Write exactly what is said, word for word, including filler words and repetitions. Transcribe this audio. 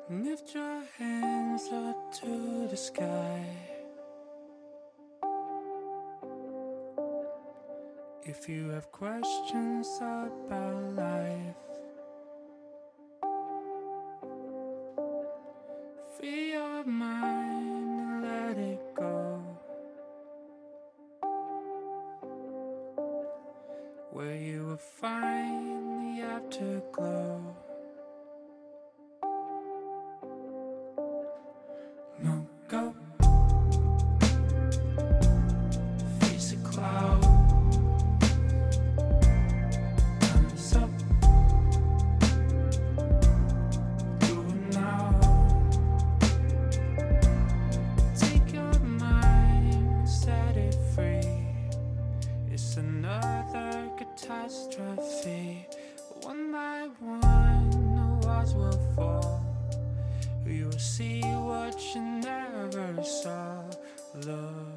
Lift your hands up to the sky. If you have questions about life, free your mind and let it go. Where you will find the afterglow. No, go. Face a cloud. Thumbs up. Do it now. Take your mind, set it free. It's another catastrophe. One by one, the walls will fall. You will see what you never saw. Love.